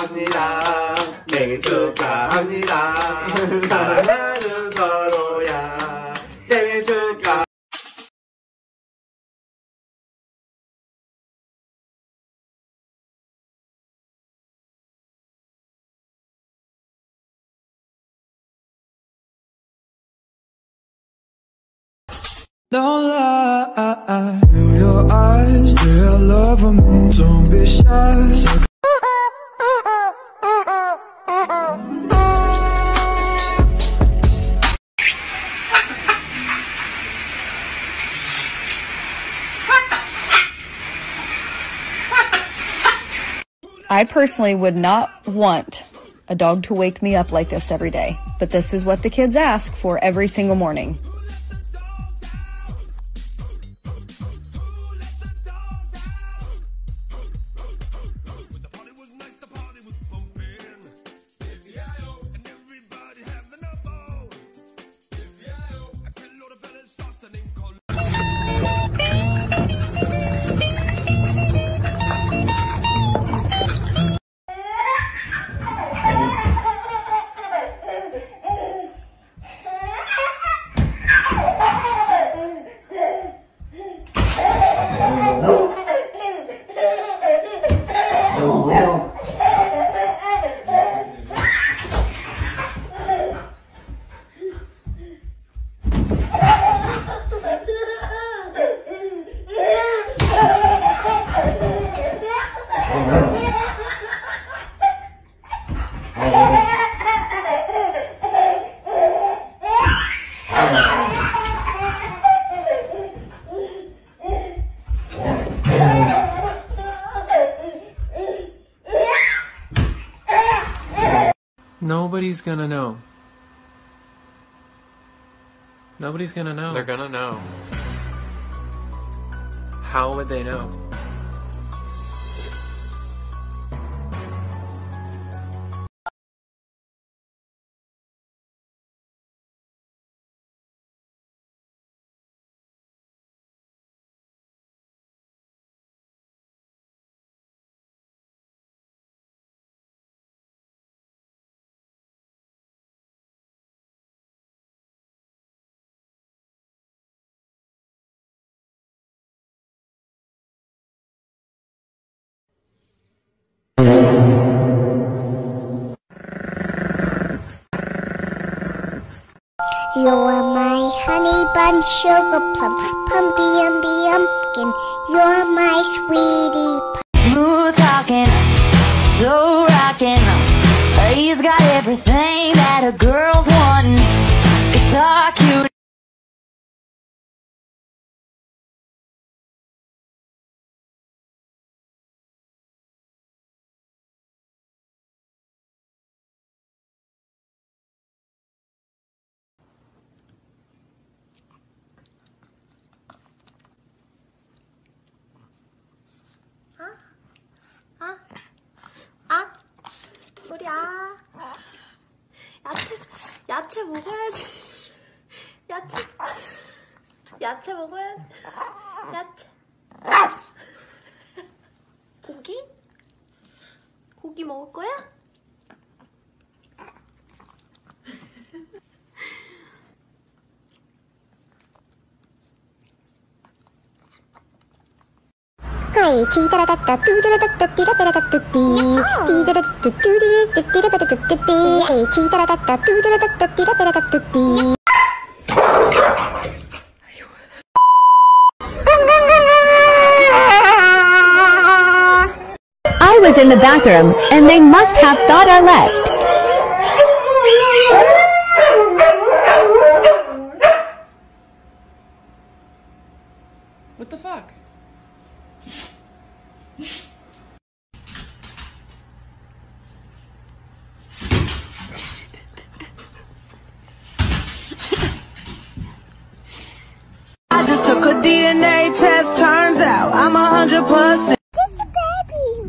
축하합니다. 생일 축하합니다. 사랑하는 서로야. 생일 축하. Don't lie, feel your eyes, they're loving me. Don't be shy. I personally would not want a dog to wake me up like this every day, but this is what the kids ask for every single morning. Nobody's gonna know. Nobody's gonna know. They're gonna know. How would they know? You are my honey bun, sugar plum, pumpkin. You're my sweetie. Smooth talking, so rocking. He's got everything that a girl's wanting. Guitar cute. 소리야. 야채 먹어야지. 야채 먹어야지. 야채. 고기 먹을 거야? Hi, tee-da-da-da-da, doo-da-da-da-da, dee-da-da-da-da-dee. Dee-da-da-da-da-doo-da-da-da-da-dee. Hey, tee-da-da-da-da, doo-da-da-da-da, dee-da-da-da-da-dee. I was in the bathroom, and they must have thought I left. What the fuck? I just took a DNA test, turns out I'm 100%. Just a baby.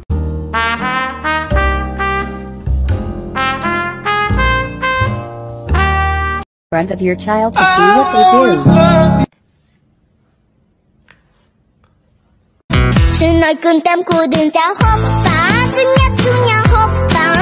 Front of your child to see what they do. Sự nói cơn tâm của đường sao hop phá, cơn nhắc chung nhau hop phá.